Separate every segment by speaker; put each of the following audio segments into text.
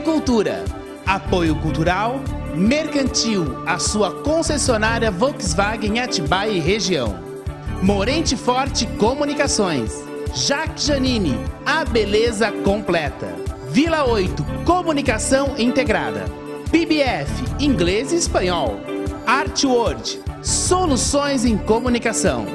Speaker 1: Cinecultura. Apoio cultural, Mercantil, a sua concessionária Volkswagen Atibaia e região. Morente Forte Comunicações. Jacques Janine, a beleza completa. Vila 8, comunicação integrada. PBF, inglês e espanhol. Artworld, soluções em comunicação.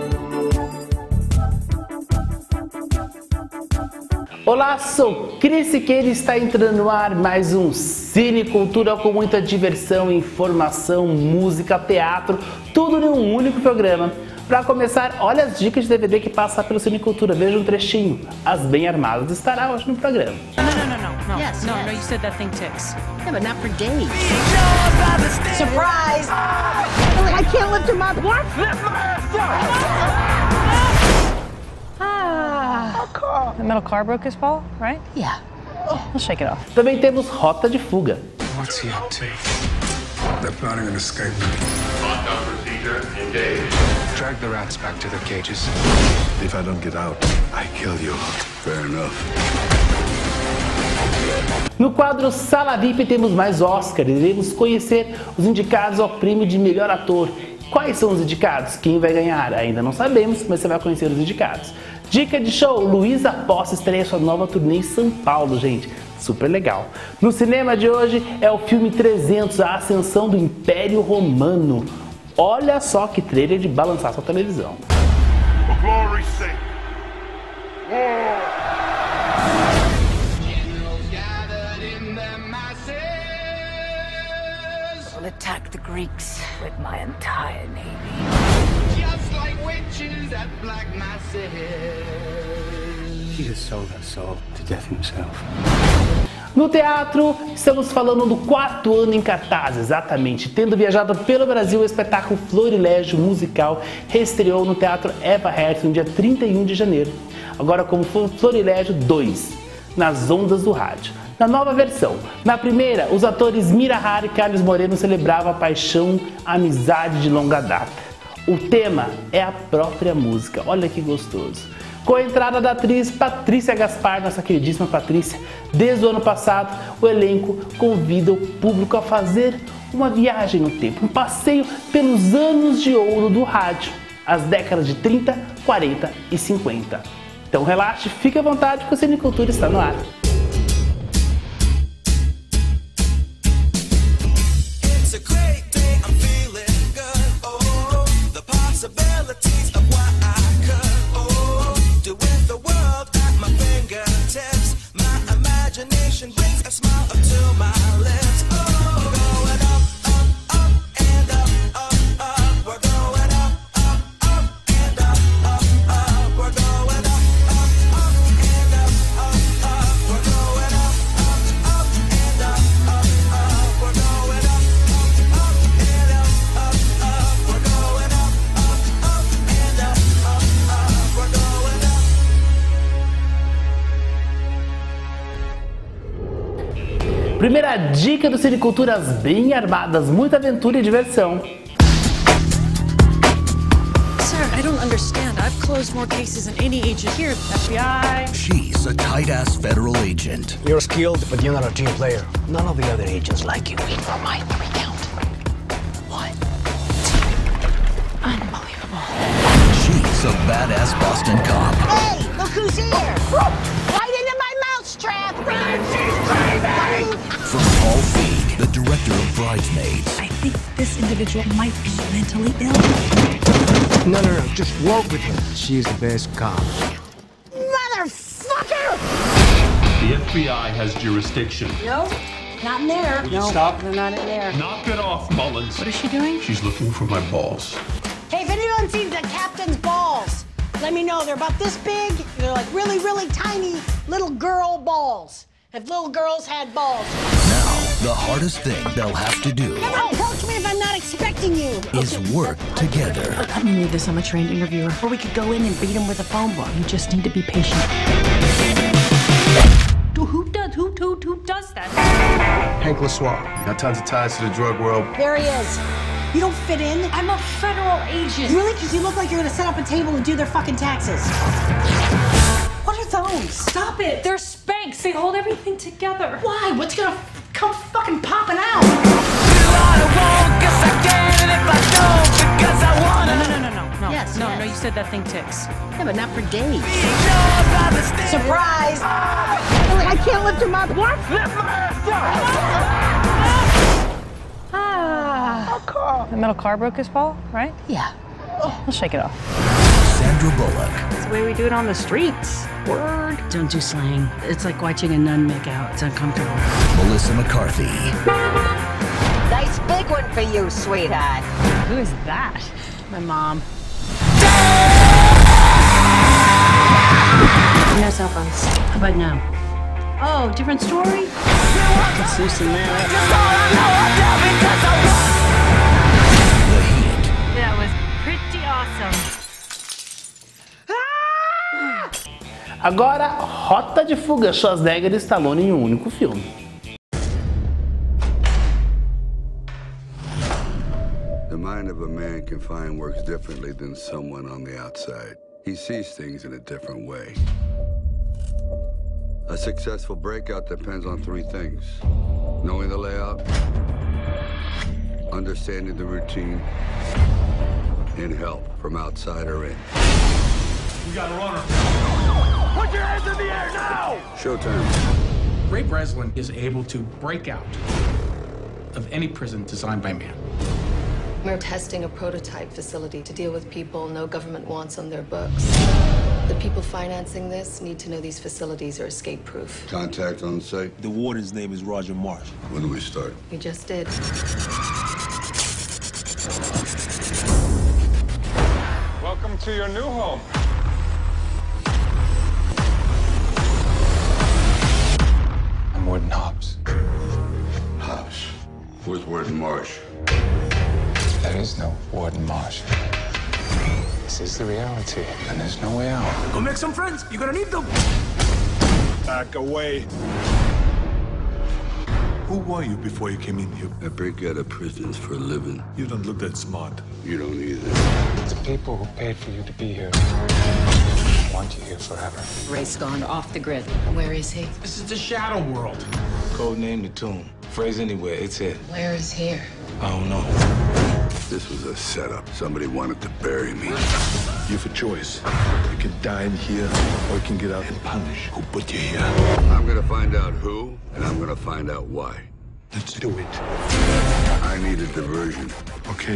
Speaker 1: Olá, sou Cris Siqueira e está entrando no ar mais um Cinecultura com muita diversão, informação, música, teatro, tudo em um único programa. Para começar, olha as dicas de DVD que passa pelo Cinecultura. Veja um trechinho. As Bem Armadas estará hoje no programa.
Speaker 2: No.
Speaker 3: Yes,
Speaker 2: no,
Speaker 3: yes.
Speaker 2: no, you said that thing ticks.
Speaker 3: Yeah, but not for days. Surprise! I can't lift him up. What?
Speaker 2: The metal car broke his fall, right?
Speaker 3: Yeah.
Speaker 2: We'll shake it off.
Speaker 1: Também temos Rota de Fuga.
Speaker 4: What's he up to? They're planning an escape.
Speaker 5: Lockdown procedure engaged.
Speaker 4: Drag the rats back to their cages.
Speaker 5: If I don't get out, I kill you. Fair enough.
Speaker 1: No quadro Sala VIP temos mais Oscar e iremos conhecer os indicados ao prêmio de melhor ator. Quais são os indicados? Quem vai ganhar? Ainda não sabemos, mas você vai conhecer os indicados. Dica de show, Luísa Posse estreia sua nova turnê em São Paulo, gente. Super legal. No cinema de hoje é o filme 300, a ascensão do Império Romano. Olha só que trailer de balançar sua televisão.
Speaker 5: For glory's sake.
Speaker 3: I'll attack the Greeks with my entire navy.
Speaker 6: Just like witches at black masses.
Speaker 4: He has sold us all to death himself.
Speaker 1: No teatro, estamos falando do 4º ano em cartaz, exatamente. Tendo viajado pelo Brasil, o espetáculo Florilégio Musical reestreou no Teatro Eva Hertz no dia 31 de janeiro. Agora como Florilégio 2, nas ondas do rádio. Na nova versão, na primeira, os atores Mira Hari e Carlos Moreno celebravam a paixão, a amizade de longa data. O tema é a própria música, olha que gostoso. Com a entrada da atriz Patrícia Gaspar, nossa queridíssima Patrícia, desde o ano passado, o elenco convida o público a fazer uma viagem no tempo, um passeio pelos anos de ouro do rádio, as décadas de 30, 40 e 50. Então relaxe, fique à vontade que o Cinecultura está no ar. Primeira dica do Cinecultura, As Bem Armadas, muita aventura e diversão.
Speaker 7: Sir, I don't understand. I've closed more cases than any agent here.
Speaker 2: FBI.
Speaker 8: She's a tight-ass federal agent.
Speaker 9: You're skilled, but you're not a team player.
Speaker 3: None of the other agents like you. Wait for my recount. What? Unbelievable.
Speaker 8: She's a badass Boston cop.
Speaker 3: Hey, look who's here! Right into my mousetrap!
Speaker 8: From Paul Feig, the director of Bridesmaids.
Speaker 7: I think this individual might be mentally ill.
Speaker 9: No, just walk with her. She is the best cop.
Speaker 3: Motherfucker!
Speaker 5: The FBI has jurisdiction.
Speaker 3: No, not in there.
Speaker 5: Will you stop?
Speaker 3: They're not in there.
Speaker 5: Knock it off, Mullins.
Speaker 2: What is she doing?
Speaker 5: She's looking for my balls.
Speaker 3: Hey, if anyone sees the captain's balls, let me know. They're about this big. They're like really, really tiny little girl balls. If little girls had balls.
Speaker 8: Now, the hardest thing they'll have to do
Speaker 3: Never approach me if I'm not expecting you.
Speaker 8: is work together.
Speaker 7: I don't need this. I'm a trained interviewer.
Speaker 3: Or we could go in and beat him with a phone book.
Speaker 7: You just need to be patient. Who does that?
Speaker 9: Hank LaSoir.
Speaker 5: Got tons of ties to the drug world.
Speaker 3: There he is. You don't fit in.
Speaker 7: I'm a federal agent.
Speaker 3: Really? Because you look like you're gonna set up a table and do their fucking taxes. What are those?
Speaker 7: Stop it. They're Spanx. They hold everything together.
Speaker 3: Why? What's gonna come fucking popping out.
Speaker 2: No.
Speaker 3: Yes,
Speaker 2: no,
Speaker 3: yes.
Speaker 2: you said that thing ticks.
Speaker 3: Yeah, but not for days. Surprise! I can't lift him up. What? Lift my ass up!
Speaker 2: The metal car broke his fall, right?
Speaker 3: Yeah.
Speaker 2: We'll shake it off.
Speaker 8: Sandra Bullock.
Speaker 2: It's the way we do it on the streets. Word.
Speaker 10: Don't do slang. It's like watching a nun make out. It's uncomfortable.
Speaker 8: Melissa McCarthy.
Speaker 11: Nice big one for you, sweetheart.
Speaker 2: Who is that?
Speaker 10: My mom.
Speaker 11: No cell phones.
Speaker 10: How about now?
Speaker 3: Oh, different story?
Speaker 10: Let's loosen that up.
Speaker 8: The Heat.
Speaker 2: That was pretty awesome.
Speaker 1: Agora, Rota de Fuga, Schwarzenegger e Stallone em um único filme.
Speaker 5: The mind of a man confined works differently than someone on the outside. He sees things in a different way. A successful breakout depends on three things: knowing the layout, understanding the routine, and help from outside or in.
Speaker 6: We got a runner. Put your hands in the air now!
Speaker 5: Showtime.
Speaker 12: Ray Breslin is able to break out of any prison designed by man.
Speaker 13: We're testing a prototype facility to deal with people no government wants on their books. The people financing this need to know these facilities are escape-proof.
Speaker 5: Contact on site.
Speaker 14: The warden's name is Roger Marsh.
Speaker 5: When do we start?
Speaker 13: We just did.
Speaker 15: Welcome to your new home.
Speaker 5: I'm Warden Hobbs. Hobbs? Where's Warden Marsh?
Speaker 15: There is no Warden Marsh. This is the reality, and there's no way out.
Speaker 14: Go make some friends. You're gonna need them.
Speaker 15: Back away.
Speaker 5: Who were you before you came in here? I break out of prisons for a living. You don't look that smart. You don't either.
Speaker 15: The people who paid for you to be here want you here forever.
Speaker 10: Ray's gone off the grid.
Speaker 13: Where is he?
Speaker 12: This is the Shadow World.
Speaker 14: Code name the tomb. Phrase anywhere, it's it.
Speaker 13: Where is here?
Speaker 14: I don't know.
Speaker 5: This was a setup. Somebody wanted to bury me. You have a choice. You can die in here, or you can get out and punish who put you here. I'm gonna find out who, and I'm gonna find out why. Let's do it. I need a diversion. Okay.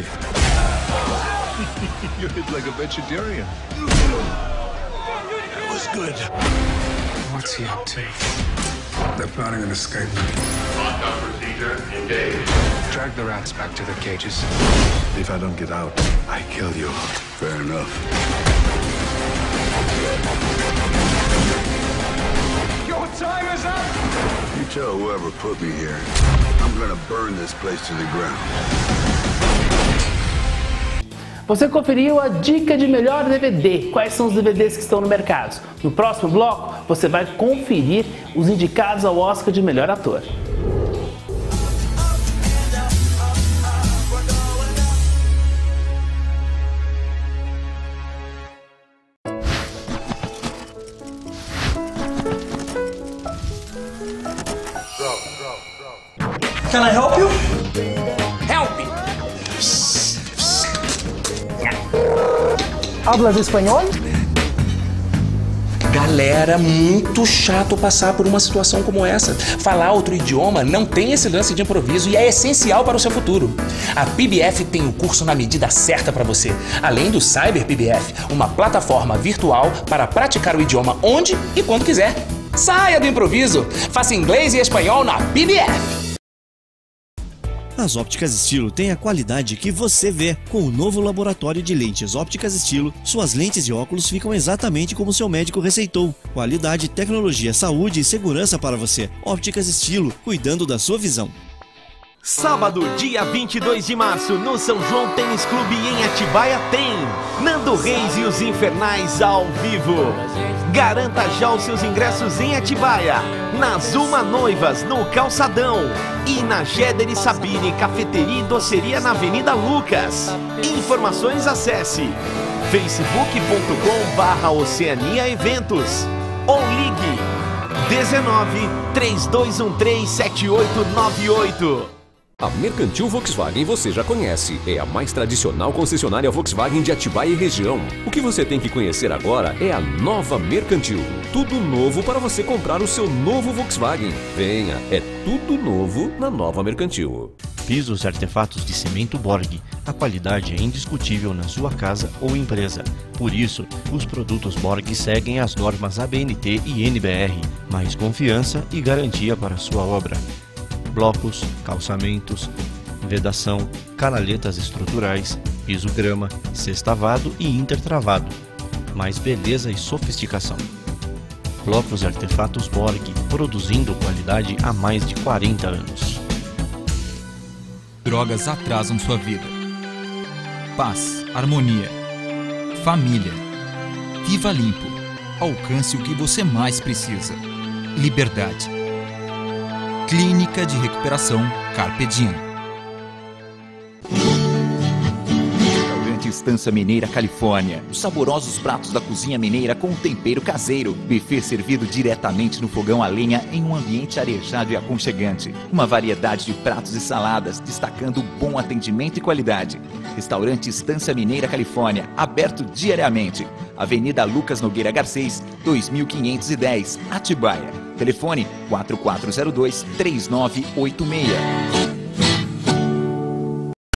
Speaker 5: You hit like a vegetarian. That was good.
Speaker 15: What's he up to?
Speaker 5: They're plotting an escape.
Speaker 6: Lockdown procedure engaged.
Speaker 15: Drag the rats back to their cages.
Speaker 5: If I don't get out, I kill you. Fair enough.
Speaker 15: Your time is up!
Speaker 5: You tell whoever put me here, I'm gonna burn this place to the ground.
Speaker 1: Você conferiu a dica de melhor DVD, quais são os DVDs que estão no mercado. No próximo bloco, você vai conferir os indicados ao Oscar de melhor ator.
Speaker 14: Can I help you?
Speaker 12: Help me!
Speaker 9: Hablas espanhol?
Speaker 16: Galera, muito chato passar por uma situação como essa. Falar outro idioma não tem esse lance de improviso e é essencial para o seu futuro. A PBF tem o curso na medida certa para você. Além do Cyber PBF, uma plataforma virtual para praticar o idioma onde e quando quiser. Saia do improviso! Faça inglês e espanhol na PBF!
Speaker 17: As Ópticas Estilo têm a qualidade que você vê. Com o novo laboratório de lentes Ópticas Estilo, suas lentes e óculos ficam exatamente como seu médico receitou. Qualidade, tecnologia, saúde e segurança para você. Ópticas Estilo, cuidando da sua visão.
Speaker 18: Sábado, dia 22 de março, no São João Tênis Clube em Atibaia tem Nando Reis e os Infernais ao vivo. Garanta já os seus ingressos em Atibaia, na Zuma Noivas, no Calçadão, e na Jeder e Sabine Cafeteria e Doceria na Avenida Lucas. Informações acesse facebook.com/Oceania Eventos ou ligue 19-3213-7898.
Speaker 19: A Mercantil Volkswagen você já conhece. É a mais tradicional concessionária Volkswagen de Atibaia e região. O que você tem que conhecer agora é a nova Mercantil. Tudo novo para você comprar o seu novo Volkswagen. Venha, é tudo novo na nova Mercantil.
Speaker 17: Pisos e artefatos de cimento Borg. A qualidade é indiscutível na sua casa ou empresa. Por isso, os produtos Borg seguem as normas ABNT e NBR. Mais confiança e garantia para a sua obra. Blocos, calçamentos, vedação, canaletas estruturais, piso grama, sextavado e intertravado. Mais beleza e sofisticação. Blocos e artefatos Borg, produzindo qualidade há mais de 40 anos.
Speaker 20: Drogas atrasam sua vida. Paz, harmonia, família. Viva limpo. Alcance o que você mais precisa. Liberdade. Clínica de Recuperação Carpe Diem.
Speaker 21: Restaurante Estância Mineira, Califórnia. Os saborosos pratos da cozinha mineira com tempero caseiro. Buffet servido diretamente no fogão a lenha em um ambiente arejado e aconchegante. Uma variedade de pratos e saladas, destacando bom atendimento e qualidade. Restaurante Estância Mineira, Califórnia, aberto diariamente. Avenida Lucas Nogueira Garcês, 2510, Atibaia. Telefone 4402-3986.